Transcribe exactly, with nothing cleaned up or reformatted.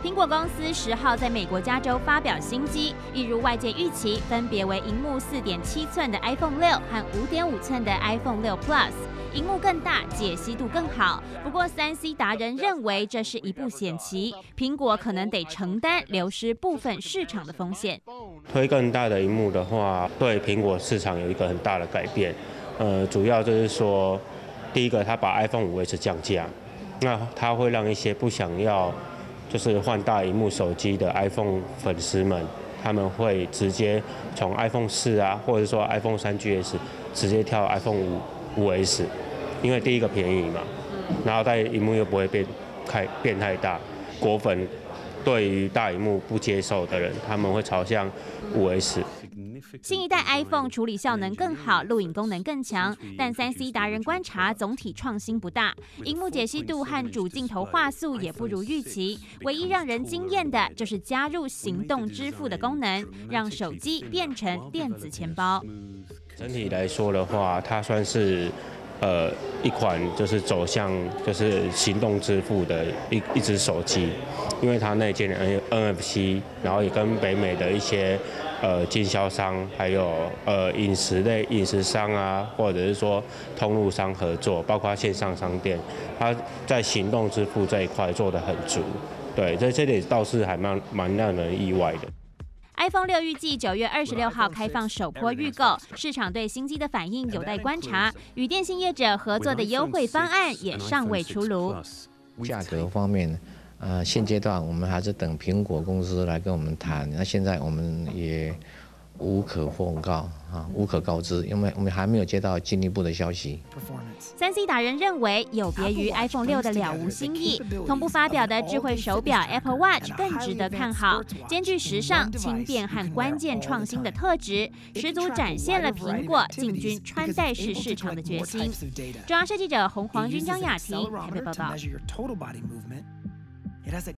苹果公司十号在美国加州发表新机，一如外界预期，分别为萤幕四点七寸的 iPhone 六和五点五寸的 iPhone 六 Plus。萤幕更大，解析度更好。不过，三 C 达人认为这是一步险棋，苹果可能得承担流失部分市场的风险。 推更大的萤幕的话，对苹果市场有一个很大的改变。呃，主要就是说，第一个，它把 iPhone 五 S 降价，那它会让一些不想要就是换大萤幕手机的 iPhone 粉丝们，他们会直接从 iPhone 四啊，或者说 iPhone 三 G S 直接跳 iPhone 五 五 S。因为第一个便宜嘛，然后在萤幕又不会变开变太大，果粉对于大萤幕不接受的人，他们会朝向五 S。 新一代 iPhone 处理效能更好，录影功能更强，但三 C 达人观察总体创新不大，萤幕解析度和主镜头画素也不如预期。唯一让人惊艳的就是加入行动支付的功能，让手机变成电子钱包。 整体来说的话，它算是。呃，一款就是走向就是行动支付的一一只手机，因为它内建的 N F C， 然后也跟北美的一些呃经销商，还有呃饮食类饮食商啊，或者是说通路商合作，包括线上商店，它在行动支付这一块做得很足。对，这这点倒是还蛮蛮让人意外的。 iPhone 六预计九月二十六号开放首波预购，市场对新机的反应有待观察。与电信业者合作的优惠方案也尚未出炉。 价格方面，呃，现阶段我们还是等苹果公司来跟我们谈。那现在我们也无可奉告啊，无可告知，因为我们还没有接到进一步的消息。 三 C 达人认为，有别于 iPhone 六的了无新意，同步发表的智慧手表 Apple Watch 更值得看好，兼具时尚、轻便和关键创新的特质，十足展现了苹果进军穿戴式市场的决心。中央社记者洪黄君、张雅婷台北报道。